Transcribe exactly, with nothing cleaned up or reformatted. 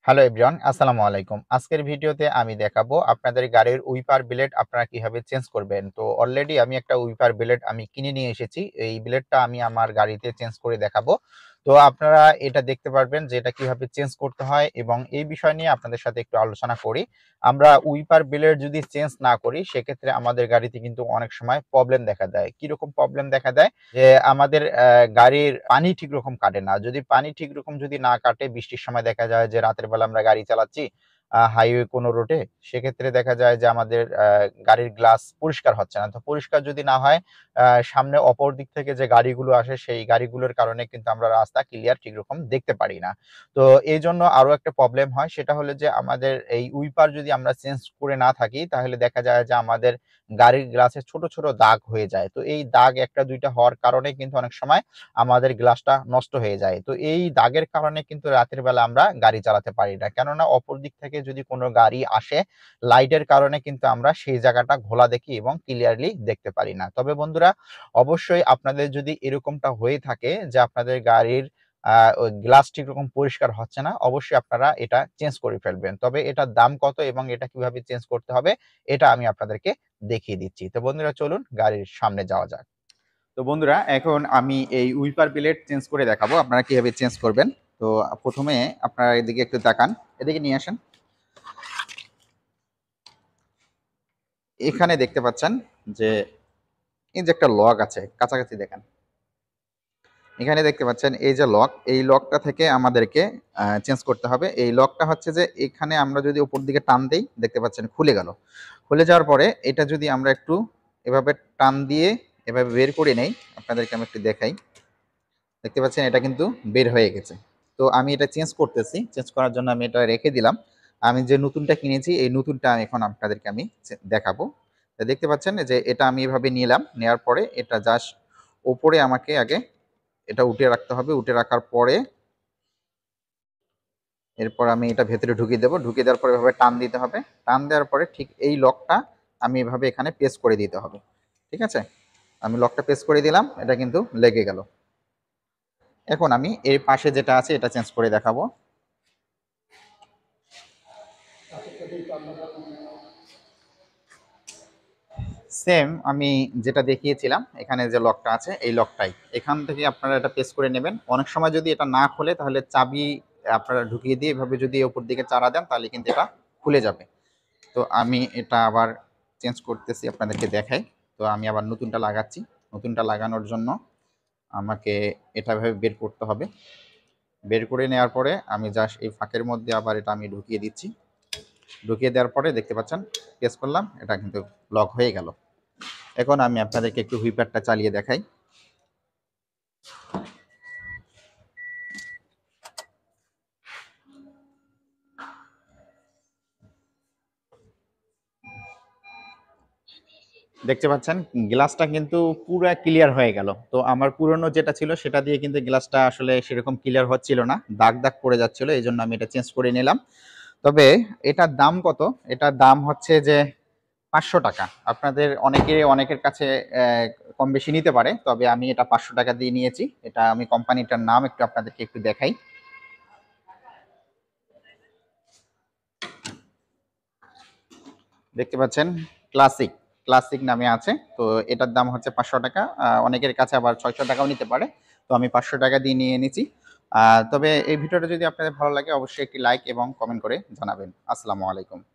Hello everyone, আসসালামু আলাইকুম। আজকের ভিডিওতে আমি দেখাবো আপনাদের গাড়ির উইপার ব্লেড আপনারা কিভাবে চেঞ্জ করবেন। তো অলরেডি আমি একটা উইপার ব্লেড আমি কিনে নিয়ে এসেছি। এই ব্লেডটা আমি আমার গাড়িতে চেঞ্জ করে দেখাবো। তো আপনারা এটা দেখতে পারবেন যে এটা কিভাবে চেঞ্জ করতে হয় এবং এই বিষয় নিয়ে আপনাদের সাথে একটু আলোচনা করি। আমরা উইপার ব্লেড যদি চেঞ্জ না করি সেক্ষেত্রে আমাদের গাড়িতে কিন্তু অনেক সময় প্রবলেম দেখা দেয়। কিরকম প্রবলেম দেখা দেয়? যে আমাদের আহ, গাড়ির পানি ঠিক রকম কাটে না। যদি পানি ঠিক রকম যদি না কাটে, বৃষ্টির সময় দেখা যায় যে রাতের বেলা আমরা গাড়ি চালাচ্ছি হাইওয়ে কোনো রোডে, সেক্ষেত্রে দেখা যায় যে আমাদের আহ, গাড়ির গ্লাস পরিষ্কার হচ্ছে না। তো পরিষ্কার যদি না হয়, আহ, সামনে অপর দিক থেকে যে গাড়িগুলো আসে সেই গাড়িগুলোর কারণে কিন্তু আমরা রাস্তা ক্লিয়ার ঠিক রকম দেখতে পারি না। তো এই জন্য আরো একটা প্রবলেম হয়, সেটা হলো যে আমাদের এই উইপার যদি আমরা চেঞ্জ করে না থাকি তাহলে দেখা যায় যে আমাদের গাড়ির গ্লাসে ছোট ছোট দাগ হয়ে যায়। তো এই দাগ একটা দুইটা হওয়ার কারণে কিন্তু অনেক সময় আমাদের গ্লাসটা নষ্ট হয়ে যায়। তো এই দাগের কারণে কিন্তু রাতের বেলা আমরা গাড়ি চালাতে পারি না, কেননা অপর দিক থেকে যদি কোনো গাড়ি আসে লাইটের কারণে কিন্তু আমরা সেই জায়গাটা ঘোলা দেখি এবং ক্লিয়ারলি দেখতে পারি না। তবে বন্ধুরা, অবশ্যই আপনাদের যদি এরকমটা হয়ে থাকে যে আপনাদের গাড়ির আহ ওই গ্লাস ঠিক রকম পরিষ্কার হচ্ছে না, অবশ্যই আপনারা এটা চেঞ্জ করে ফেলবেন। তবে এটার দাম কত এবং এটা কিভাবে চেঞ্জ করতে হবে এটা আমি আপনাদেরকে দেখিয়ে দিচ্ছি। তো বন্ধুরা, চলুন গাড়ির সামনে যাওয়া যাক। তো বন্ধুরা, এখন আমি এই উইপার ব্লেড চেঞ্জ করে দেখাবো আপনারা কিভাবে চেঞ্জ করবেন। তো প্রথমে আপনারা এদিকে একটু তাকান, এদিকে নিয়ে আসেন। এখানে দেখতে পাচ্ছেন যে এই যে একটা লক আছে, কাছাকাছি দেখেন। এখানে দেখতে পাচ্ছেন এই যে লক, এই লকটা থেকে আমাদেরকে চেঞ্জ করতে হবে। এই লকটা হচ্ছে যে এখানে আমরা যদি উপর দিকে টান দেই, দেখতে পাচ্ছেন খুলে গেল। খুলে যাওয়ার পরে এটা যদি আমরা একটু এভাবে টান দিয়ে এভাবে বের করে নেই, আপনাদেরকে আমি একটু দেখাই। দেখতে পাচ্ছেন এটা কিন্তু বের হয়ে গেছে। তো আমি এটা চেঞ্জ করতেছি, চেঞ্জ করার জন্য আমি এটা রেখে দিলাম। আমি যে নতুনটা কিনেছি এই নতুনটা এখন আপনাদেরকে আমি দেখাবো। দেখতে পাচ্ছেন যে এটা আমি এভাবে নিলাম, নেওয়ার পরে এটা জাস্ট ওপরে আমাকে আগে এটা উঠে রাখতে হবে। উঠে রাখার পরে এরপর আমি এটা ভেতরে ঢুকিয়ে দেবো। ঢুকিয়ে দেওয়ার পরে এভাবে টান দিতে হবে। টান দেওয়ার পরে ঠিক এই লকটা আমি এভাবে এখানে পেস্ট করে দিতে হবে। ঠিক আছে, আমি লকটা পেস্ট করে দিলাম, এটা কিন্তু লেগে গেল। এখন আমি এর পাশে যেটা আছে এটা চেঞ্জ করে দেখাবো। সেম আমি যেটা দেখিয়েছিলাম, এখানে যে লকটা আছে এই লকটাই, এখান থেকে আপনারা এটা পেস্ট করে নেবেন। অনেক সময় যদি এটা না খোলে তাহলে চাবি আপনারা ঢুকিয়ে দিয়ে এভাবে যদি ওপর দিকে চাড়া দেন তাহলে কিন্তু এটা খুলে যাবে। তো আমি এটা আবার চেঞ্জ করতেছি, আপনাদেরকে দেখাই। তো আমি আবার নতুনটা লাগাচ্ছি। নতুনটা লাগানোর জন্য আমাকে এটা ভাবে বের করতে হবে। বের করে নেওয়ার পরে আমি জাস্ট এই ফাঁকের মধ্যে আবার এটা আমি ঢুকিয়ে দিচ্ছি। ঢুকিয়ে দেওয়ার পরে দেখতে পাচ্ছেন প্রেস করলাম, এটা কিন্তু লক হয়ে গেল। এখন আমি আপনাদেরকে একটু হুইপারটা চালিয়ে দেখাই। দেখতে পাচ্ছেন গ্লাসটা কিন্তু পুরো ক্লিয়ার হয়ে গেল। তো আমার পুরনো যেটা ছিল সেটা দিয়ে কিন্তু গ্লাসটা আসলে সেরকম ক্লিয়ার হচ্ছিল না, দাগ দাগ পড়ে যাচ্ছিল। এই জন্য আমি এটা চেঞ্জ করে নিলাম। তবে এটার দাম কত? এটার দাম হচ্ছে যে পাঁচশো টাকা। আপনাদের অনেকে অনেকের কাছে কম বেশি নিতে পারে, তবে আমি এটা পাঁচশো টাকা দিয়ে নিয়েছি। এটা আমি কোম্পানিটার নাম একটু আপনাদেরকে একটু দেখাই। দেখতে পাচ্ছেন ক্লাসিক, ক্লাসিক নামে আছে। তো এটার দাম হচ্ছে পাঁচশো টাকা। অনেকের কাছে আবার ছয়শো টাকাও নিতে পারে। তো আমি পাঁচশো টাকা দিয়ে নিয়ে নিয়েছি। তবে এই ভিডিওটা যদি আপনাদের ভালো লাগে অবশ্যই একটি লাইক এবং কমেন্ট করে জানাবেন। আসসালামু আলাইকুম।